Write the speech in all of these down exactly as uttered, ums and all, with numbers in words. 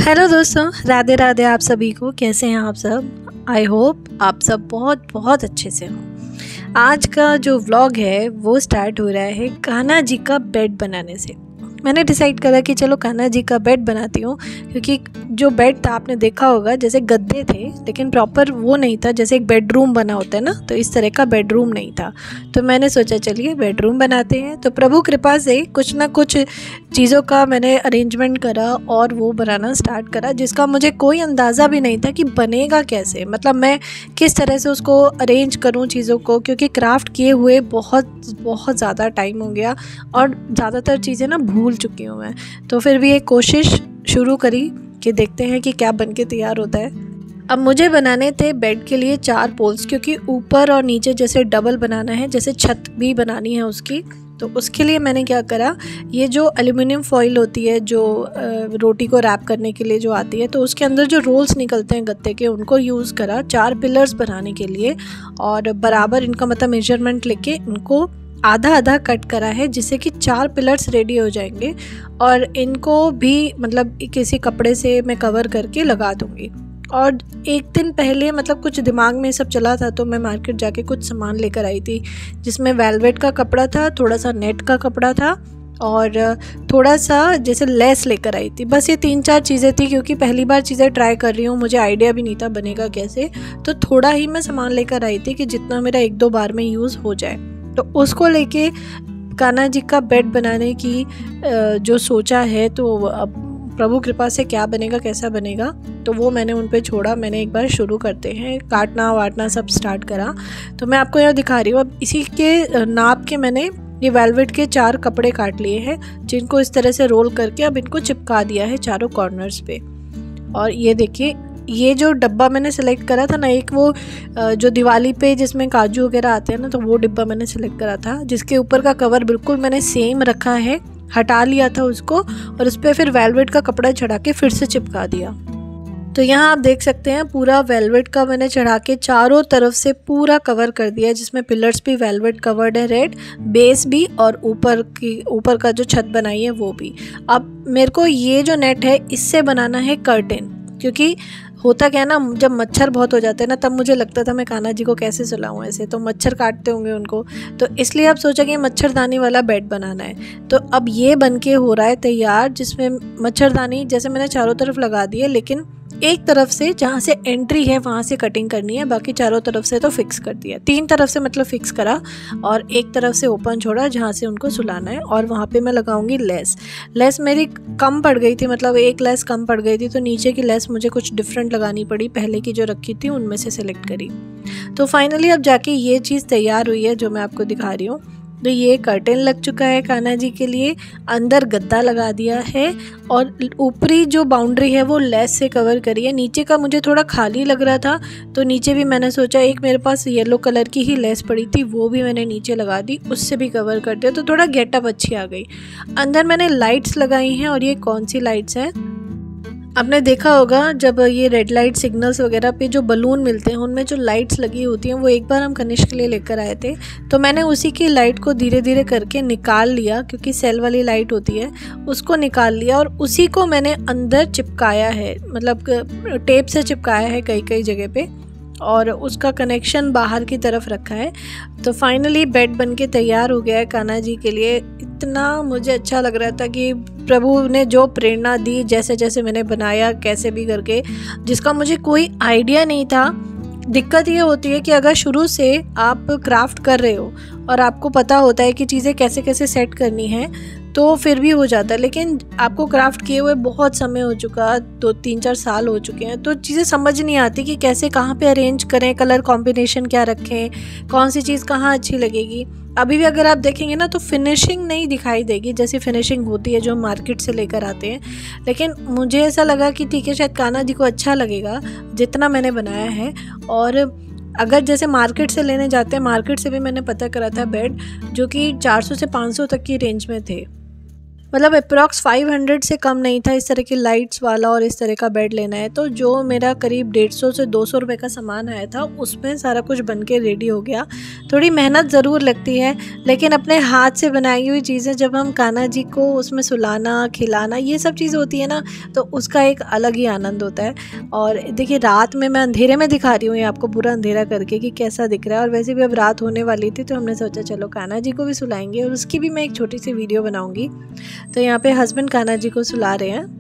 Hello दोस्तों, राधे राधे आप सभी को। कैसे हैं आप सब? आई होप आप सब बहुत बहुत अच्छे से हों। आज का जो व्लॉग है वो स्टार्ट हो रहा है कान्हा जी का बेड बनाने से। मैंने डिसाइड करा कि चलो कान्हा जी का बेड बनाती हूँ, क्योंकि जो बेड था आपने देखा होगा जैसे गद्दे थे, लेकिन प्रॉपर वो नहीं था जैसे एक बेडरूम बना होता है ना, तो इस तरह का बेडरूम नहीं था। तो मैंने सोचा चलिए बेडरूम बनाते हैं। तो प्रभु कृपा से कुछ ना कुछ चीज़ों का मैंने अरेंजमेंट करा और वो बनाना स्टार्ट करा, जिसका मुझे कोई अंदाज़ा भी नहीं था कि बनेगा कैसे, मतलब मैं किस तरह से उसको अरेंज करूँ चीज़ों को, क्योंकि क्राफ्ट किए हुए बहुत बहुत ज़्यादा टाइम हो गया और ज़्यादातर चीज़ें ना भूल चुकी हूँ मैं। तो फिर भी एक कोशिश शुरू करी कि देखते हैं कि क्या बन के तैयार होता है। अब मुझे बनाने थे बेड के लिए चार पोल्स, क्योंकि ऊपर और नीचे जैसे डबल बनाना है, जैसे छत भी बनानी है उसकी। तो उसके लिए मैंने क्या करा, ये जो एल्युमिनियम फॉइल होती है जो रोटी को रैप करने के लिए जो आती है, तो उसके अंदर जो रोल्स निकलते हैं गत्ते के, उनको यूज़ करा चार पिलर्स बनाने के लिए। और बराबर इनका मतलब मेजरमेंट लेके इनको आधा आधा कट करा है, जिससे कि चार पिलर्स रेडी हो जाएंगे। और इनको भी मतलब किसी कपड़े से मैं कवर करके लगा दूँगी। और एक दिन पहले मतलब कुछ दिमाग में सब चला था, तो मैं मार्केट जाके कुछ सामान लेकर आई थी, जिसमें वेलवेट का कपड़ा था, थोड़ा सा नेट का कपड़ा था और थोड़ा सा जैसे लेस लेकर आई थी। बस ये तीन चार चीज़ें थी, क्योंकि पहली बार चीज़ें ट्राई कर रही हूँ, मुझे आइडिया भी नहीं था बनेगा कैसे। तो थोड़ा ही मैं सामान लेकर आई थी कि जितना मेरा एक दो बार में यूज़ हो जाए। तो उसको लेके कान्हा जी का बेड बनाने की जो सोचा है, तो अब प्रभु कृपा से क्या बनेगा कैसा बनेगा, तो वो मैंने उन पे छोड़ा। मैंने एक बार शुरू करते हैं, काटना वाटना सब स्टार्ट करा। तो मैं आपको यहाँ दिखा रही हूँ। अब इसी के नाप के मैंने ये वेलवेट के चार कपड़े काट लिए हैं, जिनको इस तरह से रोल करके अब इनको चिपका दिया है चारों कॉर्नर्स पे। और ये देखिए, ये जो डब्बा मैंने सेलेक्ट करा था ना, एक वो जो दिवाली पे जिसमें काजू वगैरह आते हैं ना, तो वो डिब्बा मैंने सेलेक्ट करा था, जिसके ऊपर का कवर बिल्कुल मैंने सेम रखा है, हटा लिया था उसको और उस पर फिर वेलवेट का कपड़ा चढ़ा के फिर से चिपका दिया। तो यहाँ आप देख सकते हैं पूरा वेलवेट का मैंने चढ़ा के चारों तरफ से पूरा कवर कर दिया, जिसमें पिलर्स भी वेलवेट कवर्ड है, रेड बेस भी, और ऊपर की ऊपर का जो छत बनाई है वो भी। अब मेरे को ये जो नेट है इससे बनाना है कर्टेन, क्योंकि होता क्या है ना, जब मच्छर बहुत हो जाते हैं ना, तब मुझे लगता था मैं कान्हा जी को कैसे सुलाऊं, ऐसे तो मच्छर काटते होंगे उनको। तो इसलिए अब सोचा कि मच्छरदानी वाला बेड बनाना है। तो अब ये बन के हो रहा है तैयार, जिसमें मच्छरदानी जैसे मैंने चारों तरफ लगा दी है, लेकिन एक तरफ से जहाँ से एंट्री है वहाँ से कटिंग करनी है, बाकी चारों तरफ से तो फिक्स कर दिया। तीन तरफ से मतलब फिक्स करा और एक तरफ से ओपन छोड़ा जहाँ से उनको सुलाना है। और वहाँ पे मैं लगाऊंगी लेस। लेस मेरी कम पड़ गई थी, मतलब एक लेस कम पड़ गई थी, तो नीचे की लेस मुझे कुछ डिफरेंट लगानी पड़ी, पहले की जो रखी थी उनमें से सिलेक्ट करी। तो फाइनली अब जाके ये चीज़ तैयार हुई है जो मैं आपको दिखा रही हूँ। तो ये कर्टेन लग चुका है कान्हा जी के लिए, अंदर गद्दा लगा दिया है और ऊपरी जो बाउंड्री है वो लेस से कवर करी है। नीचे का मुझे थोड़ा खाली लग रहा था, तो नीचे भी मैंने सोचा, एक मेरे पास येलो कलर की ही लेस पड़ी थी, वो भी मैंने नीचे लगा दी, उससे भी कवर कर दिया, तो थोड़ा गेटअप अच्छी आ गई। अंदर मैंने लाइट्स लगाई हैं, और ये कौन सी लाइट्स हैं आपने देखा होगा, जब ये रेड लाइट सिग्नल्स वगैरह पे जो बलून मिलते हैं उनमें जो लाइट्स लगी होती हैं, वो एक बार हम कनिष्क के लिए लेकर आए थे। तो मैंने उसी की लाइट को धीरे धीरे करके निकाल लिया, क्योंकि सेल वाली लाइट होती है, उसको निकाल लिया और उसी को मैंने अंदर चिपकाया है, मतलब टेप से चिपकाया है कई कई जगह पे, और उसका कनेक्शन बाहर की तरफ रखा है। तो फाइनली बेड बन के तैयार हो गया है कान्हा जी के लिए। इतना मुझे अच्छा लग रहा था कि प्रभु ने जो प्रेरणा दी, जैसे जैसे मैंने बनाया कैसे भी करके, जिसका मुझे कोई आइडिया नहीं था। दिक्कत ये होती है कि अगर शुरू से आप क्राफ्ट कर रहे हो और आपको पता होता है कि चीज़ें कैसे कैसे सेट करनी है, तो फिर भी हो जाता है। लेकिन आपको क्राफ्ट किए हुए बहुत समय हो चुका, दो तीन चार साल हो चुके हैं, तो चीज़ें समझ नहीं आती कि कैसे कहाँ पे अरेंज करें, कलर कॉम्बिनेशन क्या रखें, कौन सी चीज़ कहाँ अच्छी लगेगी। अभी भी अगर आप देखेंगे ना, तो फिनिशिंग नहीं दिखाई देगी जैसी फिनिशिंग होती है जो मार्केट से लेकर आते हैं। लेकिन मुझे ऐसा लगा कि ठीक है, शायद कान्हा जी को अच्छा लगेगा जितना मैंने बनाया है। और अगर जैसे मार्केट से लेने जाते हैं, मार्केट से भी मैंने पता करा था बेड जो कि चार सौ से पाँच सौ तक की रेंज में थे। मतलब अप्रॉक्स फाइव हंड्रेड से कम नहीं था इस तरह की लाइट्स वाला और इस तरह का बेड लेना है। तो जो मेरा करीब डेढ़ सौ से दो सौ रुपये का सामान आया था उसमें सारा कुछ बन के रेडी हो गया। थोड़ी मेहनत ज़रूर लगती है, लेकिन अपने हाथ से बनाई हुई चीज़ें जब हम कान्हा जी को उसमें सुलाना खिलाना ये सब चीज़ होती है ना, तो उसका एक अलग ही आनंद होता है। और देखिए रात में मैं अंधेरे में दिखा रही हूँ ये आपको पूरा अंधेरा करके कि कैसा दिख रहा है। और वैसे भी अब रात होने वाली थी तो हमने सोचा चलो कान्हा जी को भी सुलाएंगे और उसकी भी मैं एक छोटी सी वीडियो बनाऊंगी। तो यहाँ पे हस्बैंड कान्हा जी को सुला रहे हैं।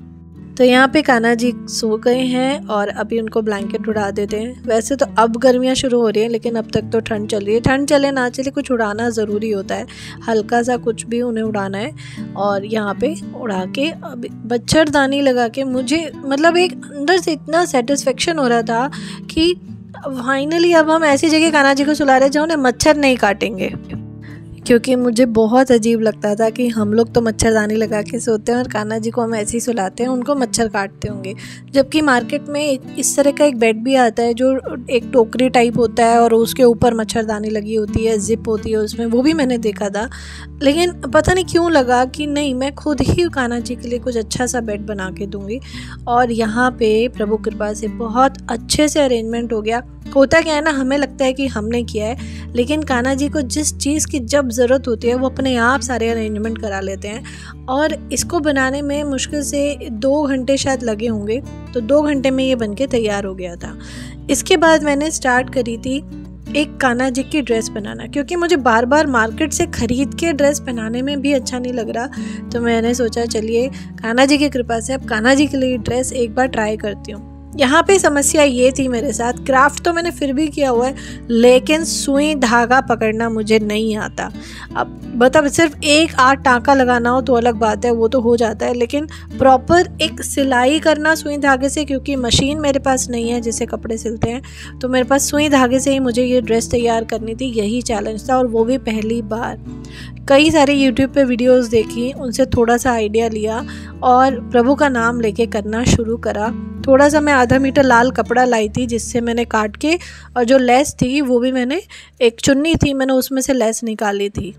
तो यहाँ पे कान्हा जी सो गए हैं और अभी उनको ब्लैंकेट उड़ा देते हैं। वैसे तो अब गर्मियाँ शुरू हो रही हैं, लेकिन अब तक तो ठंड चल रही है। ठंड चले ना चले कुछ उड़ाना ज़रूरी होता है, हल्का सा कुछ भी उन्हें उड़ाना है। और यहाँ पे उड़ा के अभी मच्छरदानी लगा के मुझे मतलब एक अंदर से इतना सेटिस्फेक्शन हो रहा था कि फाइनली अब हम ऐसी जगह कान्हा जी को सुला रहे जहाँ उन्हें मच्छर नहीं काटेंगे। क्योंकि मुझे बहुत अजीब लगता था कि हम लोग तो मच्छरदानी लगा के सोते हैं और कान्हा जी को हम ऐसे ही सुलाते हैं, उनको मच्छर काटते होंगे। जबकि मार्केट में एक इस तरह का एक बेड भी आता है जो एक टोकरी टाइप होता है और उसके ऊपर मच्छरदानी लगी होती है, जिप होती है उसमें, वो भी मैंने देखा था। लेकिन पता नहीं क्यों लगा कि नहीं, मैं खुद ही कान्हा जी के लिए कुछ अच्छा सा बेड बना के दूँगी। और यहाँ पे प्रभु कृपा से बहुत अच्छे से अरेंजमेंट हो गया। होता क्या है ना, हमें लगता है कि हमने किया है, लेकिन कान्हा जी को जिस चीज़ की जब ज़रूरत होती है वो अपने आप सारे अरेंजमेंट करा लेते हैं। और इसको बनाने में मुश्किल से दो घंटे शायद लगे होंगे, तो दो घंटे में ये बनके तैयार हो गया था। इसके बाद मैंने स्टार्ट करी थी एक कान्हा जी की ड्रेस बनाना, क्योंकि मुझे बार बार मार्केट से ख़रीद के ड्रेस पहनाने में भी अच्छा नहीं लग रहा। तो मैंने सोचा चलिए कान्हा जी की कृपा से अब कान्हा जी के लिए ड्रेस एक बार ट्राई करती हूँ। यहाँ पे समस्या ये थी मेरे साथ, क्राफ्ट तो मैंने फिर भी किया हुआ है, लेकिन सुई धागा पकड़ना मुझे नहीं आता। अब मतलब सिर्फ एक आध टाँका लगाना हो तो अलग बात है, वो तो हो जाता है, लेकिन प्रॉपर एक सिलाई करना सुई धागे से, क्योंकि मशीन मेरे पास नहीं है जिससे कपड़े सिलते हैं, तो मेरे पास सुई धागे से ही मुझे ये ड्रेस तैयार करनी थी। यही चैलेंज था, और वो भी पहली बार। कई सारे यूट्यूब पे वीडियोस देखी, उनसे थोड़ा सा आइडिया लिया और प्रभु का नाम लेके करना शुरू करा। थोड़ा सा मैं आधा मीटर लाल कपड़ा लाई थी जिससे मैंने काट के, और जो लेस थी वो भी मैंने, एक चुन्नी थी मैंने उसमें से लेस निकाली थी।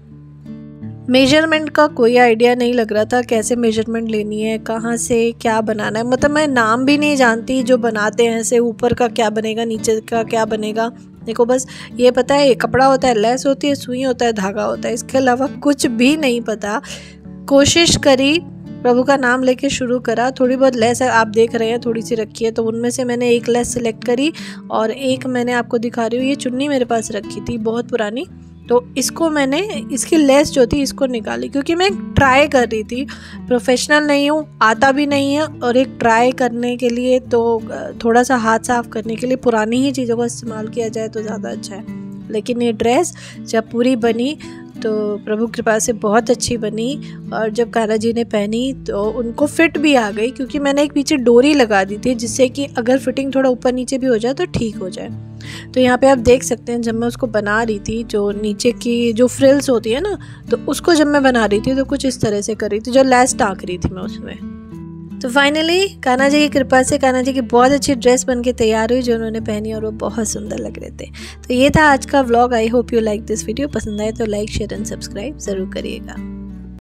मेजरमेंट का कोई आइडिया नहीं लग रहा था, कैसे मेजरमेंट लेनी है, कहाँ से क्या बनाना है। मतलब मैं नाम भी नहीं जानती जो बनाते हैं, ऐसे ऊपर का क्या बनेगा, नीचे का क्या बनेगा। देखो बस ये पता है, कपड़ा होता है, लेस होती है, सुई होता है, धागा होता है, इसके अलावा कुछ भी नहीं पता। कोशिश करी, प्रभु का नाम लेके शुरू करा। थोड़ी बहुत लेस है, आप देख रहे हैं थोड़ी सी रखी है, तो उनमें से मैंने एक लेस सिलेक्ट करी और एक मैंने आपको दिखा रही हूँ, ये चुन्नी मेरे पास रखी थी बहुत पुरानी, तो इसको मैंने, इसकी लेस जो थी इसको निकाली, क्योंकि मैं ट्राई कर रही थी, प्रोफेशनल नहीं हूँ, आता भी नहीं है, और एक ट्राई करने के लिए तो थोड़ा सा हाथ साफ करने के लिए पुरानी ही चीज़ों का इस्तेमाल किया जाए तो ज़्यादा अच्छा है। लेकिन ये ड्रेस जब पूरी बनी तो प्रभु कृपा से बहुत अच्छी बनी, और जब कान्हा जी ने पहनी तो उनको फिट भी आ गई, क्योंकि मैंने एक पीछे डोरी लगा दी थी जिससे कि अगर फिटिंग थोड़ा ऊपर नीचे भी हो जाए तो ठीक हो जाए। तो यहाँ पे आप देख सकते हैं, जब मैं उसको बना रही थी, जो नीचे की जो फ्रिल्स होती है ना, तो उसको जब मैं बना रही थी तो कुछ इस तरह से कर रही थी, जो लेस टाँक रही थी मैं उसमें। तो फाइनली कान्हा जी की कृपा से कान्हा जी की बहुत अच्छी ड्रेस बन के तैयार हुई, जो उन्होंने पहनी, और वो बहुत सुंदर लग रहे थे। तो ये था आज का vlog. I hope you like this video. पसंद आए तो लाइक शेयर एंड सब्सक्राइब ज़रूर करिएगा।